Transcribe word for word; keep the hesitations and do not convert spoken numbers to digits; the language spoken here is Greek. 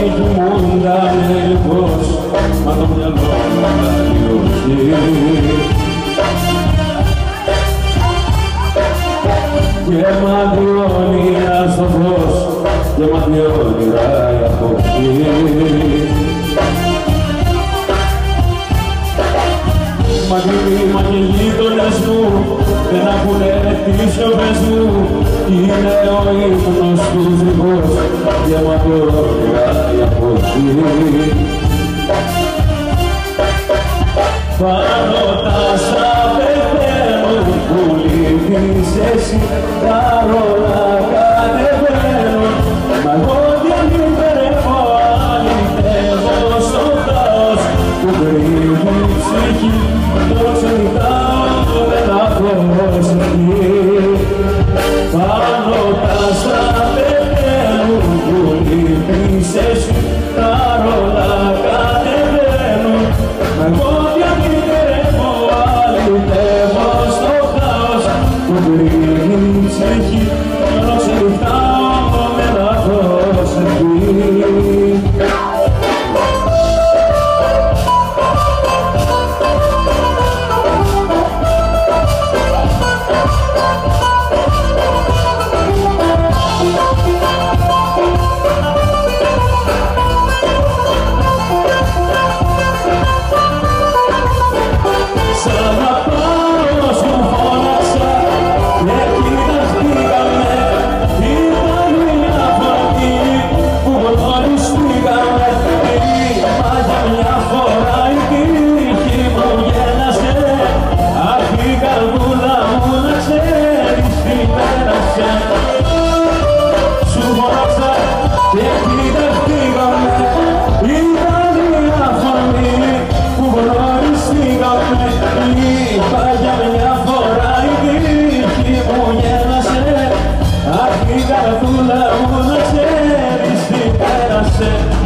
κοιμούντανε λιπώς, μα το μυαλό μου αλλιώς. Και μάτι όνειρα στο φως, και μάτι όνειρα η αποχή. Μακρινή, μα και γείτονες μου δεν ακούνε τις σιωπές μου. Είναι ο ύπνος τους δικός και μάτι όνειρα η αποχή. Πάνω τα στραπεταίνουν που λείπεις εσύ, τα ρόλα κατεβαίνουν, μα εγώ διανυτερεύω, αληθεύω στο χάος που κρύβει η ψυχή, το ξενιτάω δεν έχω προσεχή. Πάνω τα στραπεταίνουν που λείπεις εσύ, τα ρόλα κατεβαίνουν, μα εγώ διανυτερεύω, αληθεύω στο χάος που κρύβει η ψυχή, το ξενιτάω δεν έχω προσεχή. Καρδούλα μου να ξέρεις τι πέρασε.